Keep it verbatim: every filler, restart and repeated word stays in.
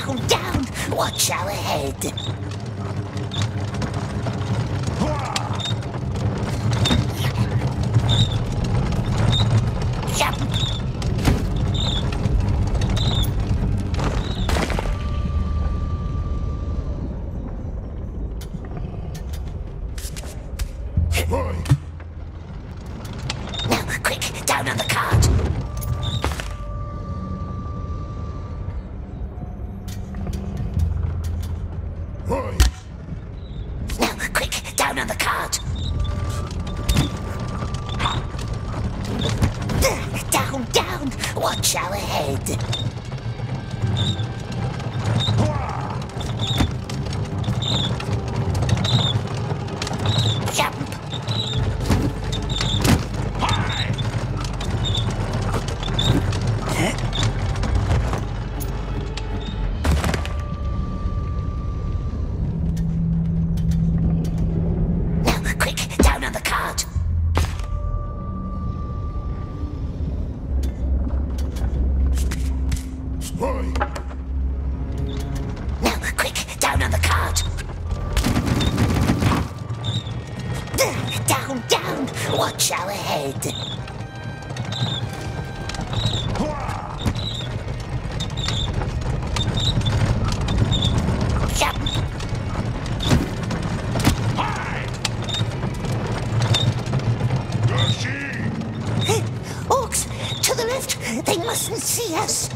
down, down! Watch our head! Jump! Now, quick, down on the cart! Now, quick, down on the cart! Down, down! Watch our head! Jump! Now, quick, down on the cart! Now, quick, down on the cart! Down, down! Watch our head! Jump! Orcs! To the left! They mustn't see us!